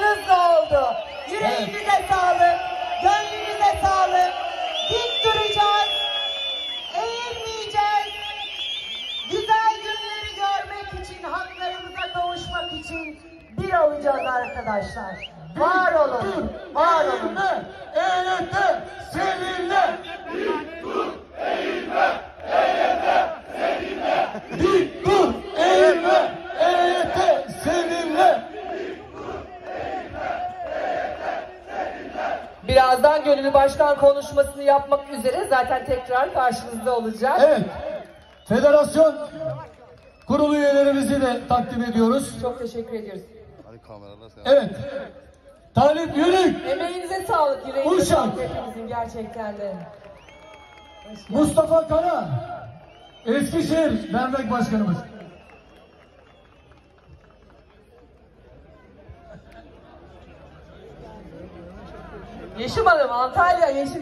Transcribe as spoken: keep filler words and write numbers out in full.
dualarınızla oldu. Yüreğinize Evet. sağlık, gönlünüze sağlık. Dik duracağız, eğilmeyeceğiz. Güzel günleri görmek için, haklarımıza kavuşmak için bir olacağız arkadaşlar. Var olun, var olun. Eğilme, seninle. Dik dur, eğilme, eğilme, seninle. Birazdan Gönüllü Başkan konuşmasını yapmak üzere zaten tekrar karşınızda olacak. Evet, federasyon kurulu üyelerimizi de takdim ediyoruz. Çok teşekkür ediyoruz. Evet, Talip Yürük, Emeğinize sağlık, yüreğinize Uşak. sağlık hepimizin gerçekten de. Mustafa Kara, Eskişehir Dernek Başkanımız. Yeşim Hanım, Antalya, Yeşim.